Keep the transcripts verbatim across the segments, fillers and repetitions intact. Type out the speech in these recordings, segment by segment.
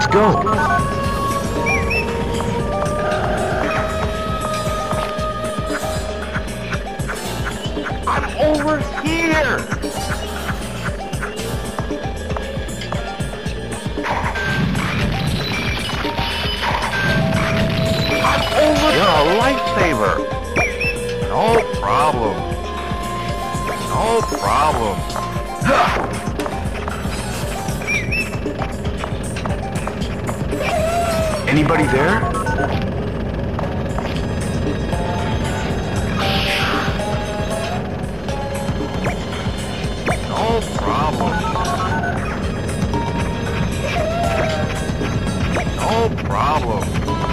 go. I'm over here. I'm over. You're a lifesaver. No problem. No problem. Anybody there? No problem. No problem.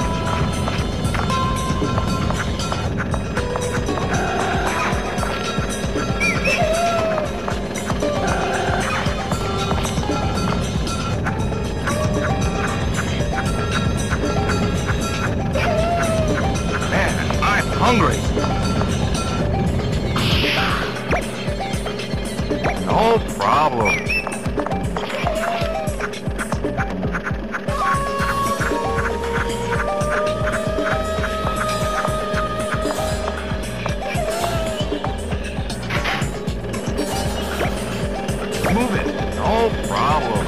Man, I'm hungry. No problem. Move it. No problem.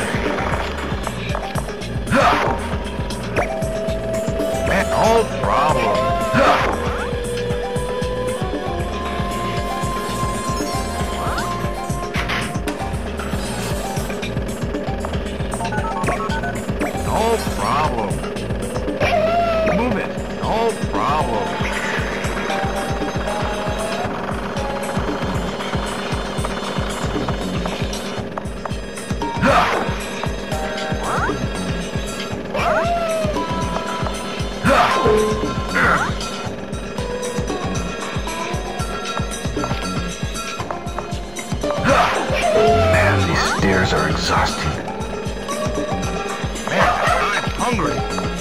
Man, no problem. No problem. Move it. No problem. Man, these stairs are exhausting. Man, I'm hungry.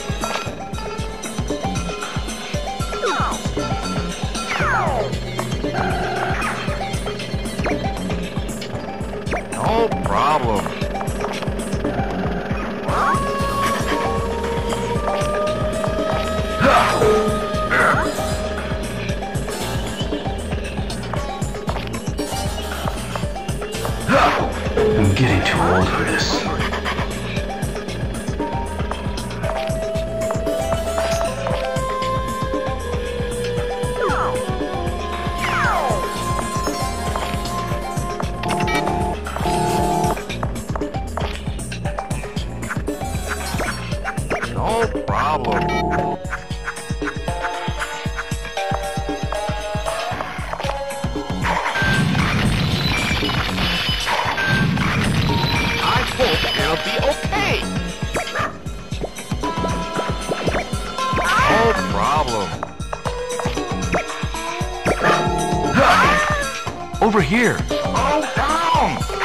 No problem. I'm getting too old for this. No problem. I hope it'll be okay. No problem. Over here. Slow down.